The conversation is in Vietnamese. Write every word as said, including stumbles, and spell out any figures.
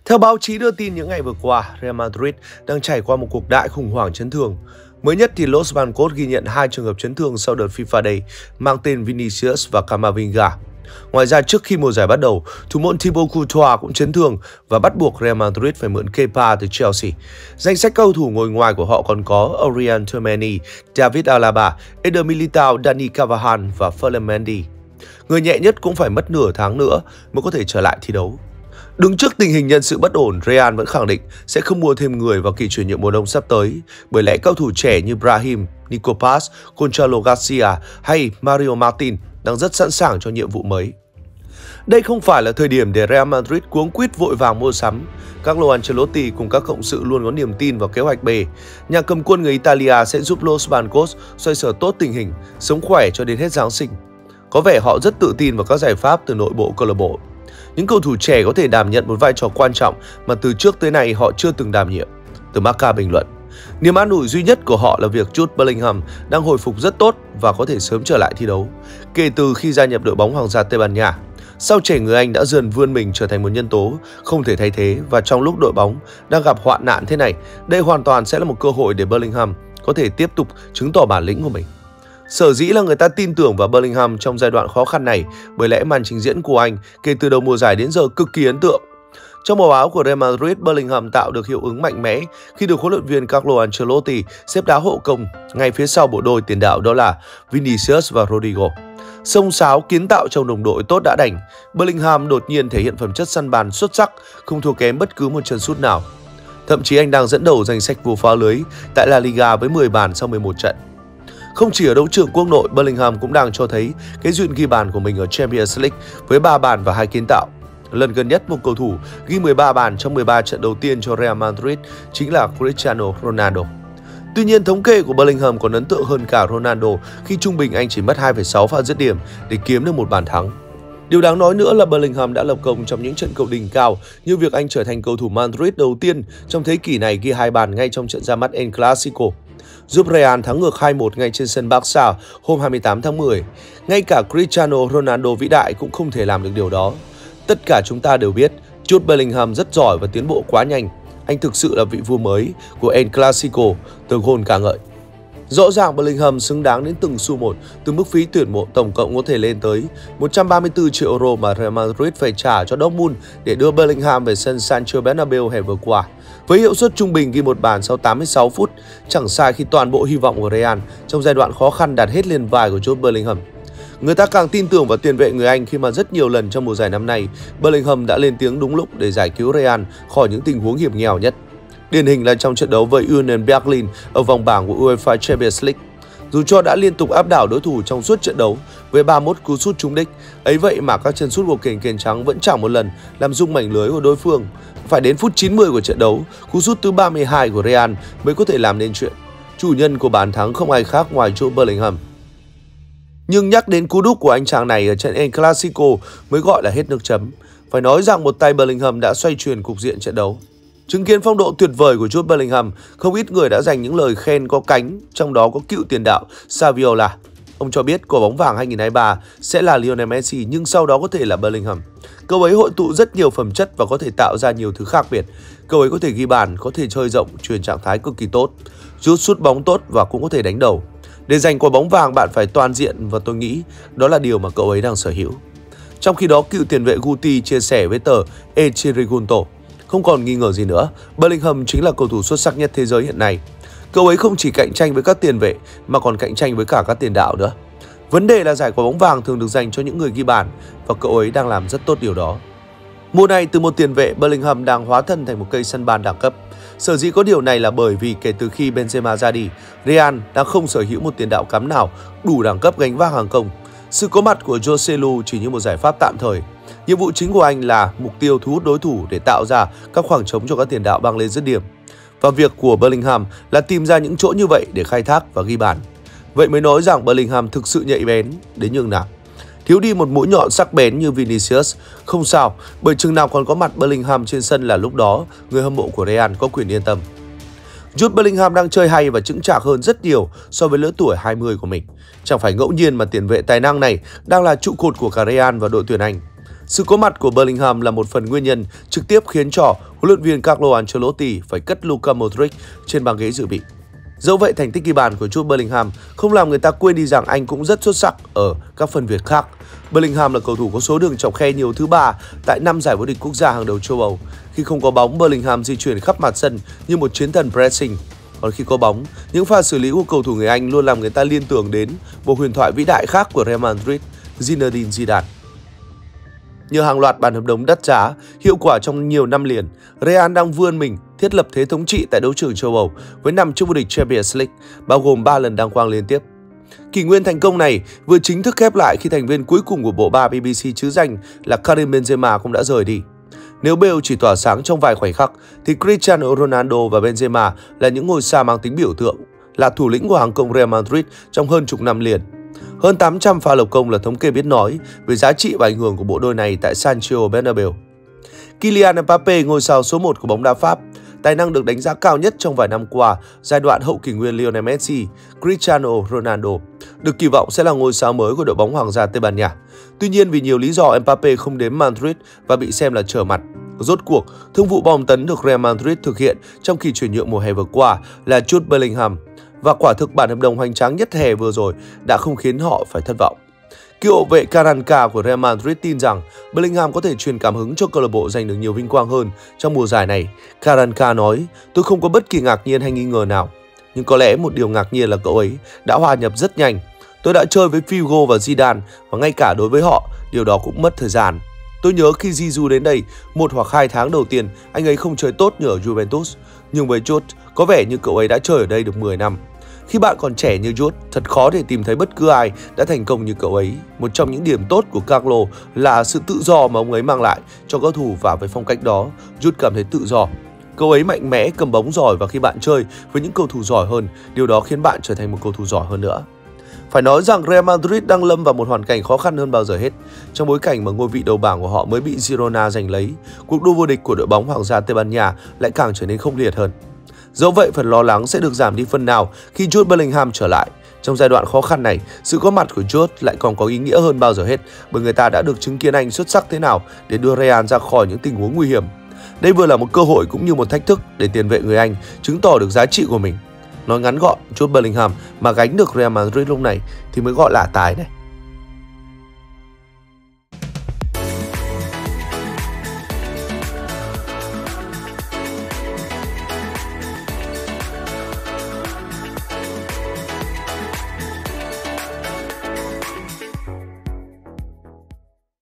Theo báo chí đưa tin những ngày vừa qua, Real Madrid đang trải qua một cuộc đại khủng hoảng chấn thương. Mới nhất thì Los Blancos ghi nhận hai trường hợp chấn thương sau đợt FIFA Day mang tên Vinicius và Camavinga. Ngoài ra, trước khi mùa giải bắt đầu, thủ môn Thibaut Courtois cũng chấn thương và bắt buộc Real Madrid phải mượn Kepa từ Chelsea. Danh sách cầu thủ ngồi ngoài của họ còn có Aurelien Tchouameni, David Alaba, Eder Militao, Dani Carvajal và Ferland Mendy. Người nhẹ nhất cũng phải mất nửa tháng nữa mới có thể trở lại thi đấu. Đứng trước tình hình nhân sự bất ổn, Real vẫn khẳng định sẽ không mua thêm người vào kỳ chuyển nhượng mùa đông sắp tới, bởi lẽ cầu thủ trẻ như Brahim, Nico Paz, Gonçalo Garcia hay Mario Martin đang rất sẵn sàng cho nhiệm vụ mới. Đây không phải là thời điểm để Real Madrid cuống quýt vội vàng mua sắm. Carlo Ancelotti cùng các cộng sự luôn có niềm tin vào kế hoạch B. Nhà cầm quân người Italia sẽ giúp Los Blancos xoay sở tốt tình hình, sống khỏe cho đến hết Giáng sinh. Có vẻ họ rất tự tin vào các giải pháp từ nội bộ câu lạc bộ. Những cầu thủ trẻ có thể đảm nhận một vai trò quan trọng mà từ trước tới nay họ chưa từng đảm nhiệm. Từ Marca bình luận, niềm an ủi duy nhất của họ là việc Jude Bellingham đang hồi phục rất tốt và có thể sớm trở lại thi đấu kể từ khi gia nhập đội bóng Hoàng gia Tây Ban Nha. Sao trẻ người Anh đã dần vươn mình trở thành một nhân tố không thể thay thế, và trong lúc đội bóng đang gặp hoạn nạn thế này, đây hoàn toàn sẽ là một cơ hội để Bellingham có thể tiếp tục chứng tỏ bản lĩnh của mình. Sở dĩ là người ta tin tưởng vào Bellingham trong giai đoạn khó khăn này bởi lẽ màn trình diễn của anh kể từ đầu mùa giải đến giờ cực kỳ ấn tượng. Trong màu áo của Real Madrid, Bellingham tạo được hiệu ứng mạnh mẽ khi được huấn luyện viên Carlo Ancelotti xếp đá hộ công ngay phía sau bộ đôi tiền đạo đó là Vinicius và Rodrigo. Xông xáo kiến tạo trong đồng đội tốt đã đành, Bellingham đột nhiên thể hiện phẩm chất săn bàn xuất sắc, không thua kém bất cứ một chân sút nào. Thậm chí anh đang dẫn đầu danh sách vô phá lưới tại La Liga với mười bàn sau mười một trận. Không chỉ ở đấu trường quốc nội, Bellingham cũng đang cho thấy cái duyên ghi bàn của mình ở Champions League với ba bàn và hai kiến tạo. Lần gần nhất một cầu thủ ghi mười ba bàn trong mười ba trận đầu tiên cho Real Madrid chính là Cristiano Ronaldo. Tuy nhiên, thống kê của Bellingham còn ấn tượng hơn cả Ronaldo khi trung bình anh chỉ mất hai phẩy sáu pha dứt điểm để kiếm được một bàn thắng. Điều đáng nói nữa là Bellingham đã lập công trong những trận cầu đỉnh cao, như việc anh trở thành cầu thủ Madrid đầu tiên trong thế kỷ này ghi hai bàn ngay trong trận ra mắt El Clasico, giúp Real thắng ngược hai một ngay trên sân Barca hôm hai mươi tám tháng mười. Ngay cả Cristiano Ronaldo vĩ đại cũng không thể làm được điều đó. Tất cả chúng ta đều biết Jude Bellingham rất giỏi và tiến bộ quá nhanh. Anh thực sự là vị vua mới của El Clasico, The Goal ca ngợi. Rõ ràng Bellingham xứng đáng đến từng xu một từ mức phí tuyển mộ tổng cộng có thể lên tới một trăm ba mươi tư triệu euro mà Real Madrid phải trả cho Dortmund để đưa Bellingham về sân Santiago Bernabeu hè vừa qua. Với hiệu suất trung bình ghi một bàn sau tám mươi sáu phút, chẳng sai khi toàn bộ hy vọng của Real trong giai đoạn khó khăn đặt hết lên vai của Jude Bellingham. Người ta càng tin tưởng vào tiền vệ người Anh khi mà rất nhiều lần trong mùa giải năm nay, Bellingham đã lên tiếng đúng lúc để giải cứu Real khỏi những tình huống hiểm nghèo nhất. Điển hình là trong trận đấu với Union Berlin ở vòng bảng của UEFA Champions League. Dù cho đã liên tục áp đảo đối thủ trong suốt trận đấu với ba mươi mốt cú sút trúng đích, ấy vậy mà các chân sút của kền kền trắng vẫn chẳng một lần làm rung mảnh lưới của đối phương. Phải đến phút chín mươi của trận đấu, cú sút thứ ba mươi hai của Real mới có thể làm nên chuyện. Chủ nhân của bàn thắng không ai khác ngoài Jude Bellingham. Nhưng nhắc đến cú đúp của anh chàng này ở trận El Clasico mới gọi là hết nước chấm. Phải nói rằng một tay Bellingham đã xoay chuyển cục diện trận đấu. Chứng kiến phong độ tuyệt vời của Jude Bellingham, không ít người đã dành những lời khen có cánh, trong đó có cựu tiền đạo Saviola. Ông cho biết quả bóng vàng hai nghìn không trăm hai mươi ba sẽ là Lionel Messi, nhưng sau đó có thể là Bellingham. Cậu ấy hội tụ rất nhiều phẩm chất và có thể tạo ra nhiều thứ khác biệt. Cậu ấy có thể ghi bàn, có thể chơi rộng, truyền trạng thái cực kỳ tốt, rút sút bóng tốt và cũng có thể đánh đầu. Để giành quả bóng vàng, bạn phải toàn diện và tôi nghĩ đó là điều mà cậu ấy đang sở hữu. Trong khi đó, cựu tiền vệ Guti chia sẻ với tờ El Chiringuito, không còn nghi ngờ gì nữa, Bellingham chính là cầu thủ xuất sắc nhất thế giới hiện nay. Cậu ấy không chỉ cạnh tranh với các tiền vệ mà còn cạnh tranh với cả các tiền đạo nữa. Vấn đề là giải quả bóng vàng thường được dành cho những người ghi bàn và cậu ấy đang làm rất tốt điều đó. Mùa này, từ một tiền vệ, Bellingham đang hóa thân thành một cây săn bàn đẳng cấp. Sở dĩ có điều này là bởi vì kể từ khi Benzema ra đi, Real đang không sở hữu một tiền đạo cắm nào đủ đẳng cấp gánh vác hàng công. Sự có mặt của Joselu chỉ như một giải pháp tạm thời. Nhiệm vụ chính của anh là mục tiêu thu hút đối thủ để tạo ra các khoảng trống cho các tiền đạo băng lên dứt điểm. Và việc của Bellingham là tìm ra những chỗ như vậy để khai thác và ghi bàn. Vậy mới nói rằng Bellingham thực sự nhạy bén đến nhường nào. Thiếu đi một mũi nhọn sắc bén như Vinicius, không sao, bởi chừng nào còn có mặt Bellingham trên sân là lúc đó người hâm mộ của Real có quyền yên tâm. Jude Bellingham đang chơi hay và chững chạc hơn rất nhiều so với lứa tuổi hai mươi của mình. Chẳng phải ngẫu nhiên mà tiền vệ tài năng này đang là trụ cột của cả Real và đội tuyển Anh. Sự có mặt của Bellingham là một phần nguyên nhân trực tiếp khiến cho huấn luyện viên Carlo Ancelotti phải cất Luka Modric trên băng ghế dự bị. Dẫu vậy, thành tích ghi bàn của Jude Bellingham không làm người ta quên đi rằng anh cũng rất xuất sắc ở các phần việc khác. Bellingham là cầu thủ có số đường chọc khe nhiều thứ ba tại năm giải vô địch quốc gia hàng đầu châu Âu. Khi không có bóng, Bellingham di chuyển khắp mặt sân như một chiến thần pressing. Còn khi có bóng, những pha xử lý của cầu thủ người Anh luôn làm người ta liên tưởng đến một huyền thoại vĩ đại khác của Real Madrid, Zinedine Zidane. Nhờ hàng loạt bản hợp đồng đắt giá, hiệu quả trong nhiều năm liền, Real đang vươn mình thiết lập thế thống trị tại đấu trường châu Âu với năm chức vô địch Champions League, bao gồm ba lần đăng quang liên tiếp. Kỷ nguyên thành công này vừa chính thức khép lại khi thành viên cuối cùng của bộ ba bê bê xê trứ danh là Karim Benzema cũng đã rời đi. Nếu Bale chỉ tỏa sáng trong vài khoảnh khắc, thì Cristiano Ronaldo và Benzema là những ngôi sao mang tính biểu tượng, là thủ lĩnh của hàng công Real Madrid trong hơn chục năm liền. Hơn tám trăm pha lập công là thống kê biết nói về giá trị và ảnh hưởng của bộ đôi này tại Santiago Bernabeu. Kylian Mbappé, ngôi sao số một của bóng đá Pháp, tài năng được đánh giá cao nhất trong vài năm qua, giai đoạn hậu kỷ nguyên Lionel Messi, Cristiano Ronaldo, được kỳ vọng sẽ là ngôi sao mới của đội bóng Hoàng gia Tây Ban Nha. Tuy nhiên, vì nhiều lý do, Mbappé không đến Madrid và bị xem là trở mặt. Rốt cuộc, thương vụ bom tấn được Real Madrid thực hiện trong kỳ chuyển nhượng mùa hè vừa qua là Jude Bellingham, và quả thực bản hợp đồng hoành tráng nhất hè vừa rồi đã không khiến họ phải thất vọng. Cựu hậu vệ Carranca của Real Madrid tin rằng Bellingham có thể truyền cảm hứng cho câu lạc bộ giành được nhiều vinh quang hơn trong mùa giải này. Carranca nói: "Tôi không có bất kỳ ngạc nhiên hay nghi ngờ nào, nhưng có lẽ một điều ngạc nhiên là cậu ấy đã hòa nhập rất nhanh. Tôi đã chơi với Figo và Zidane và ngay cả đối với họ, điều đó cũng mất thời gian. Tôi nhớ khi Zizou đến đây, một hoặc hai tháng đầu tiên anh ấy không chơi tốt như ở Juventus, nhưng với Jude, có vẻ như cậu ấy đã chơi ở đây được mười năm. Khi bạn còn trẻ như Jude, thật khó để tìm thấy bất cứ ai đã thành công như cậu ấy. Một trong những điểm tốt của Carlo là sự tự do mà ông ấy mang lại cho cầu thủ, và với phong cách đó, Jude cảm thấy tự do. Cậu ấy mạnh mẽ, cầm bóng giỏi, và khi bạn chơi với những cầu thủ giỏi hơn, điều đó khiến bạn trở thành một cầu thủ giỏi hơn nữa." Phải nói rằng Real Madrid đang lâm vào một hoàn cảnh khó khăn hơn bao giờ hết. Trong bối cảnh mà ngôi vị đầu bảng của họ mới bị Girona giành lấy, cuộc đua vô địch của đội bóng Hoàng gia Tây Ban Nha lại càng trở nên khốc liệt hơn. Dẫu vậy, phần lo lắng sẽ được giảm đi phần nào khi Jude Bellingham trở lại. Trong giai đoạn khó khăn này, sự có mặt của Jude lại còn có ý nghĩa hơn bao giờ hết, bởi người ta đã được chứng kiến anh xuất sắc thế nào để đưa Real ra khỏi những tình huống nguy hiểm. Đây vừa là một cơ hội cũng như một thách thức để tiền vệ người Anh chứng tỏ được giá trị của mình. Nói ngắn gọn, Jude Bellingham mà gánh được Real Madrid lúc này thì mới gọi là tài này.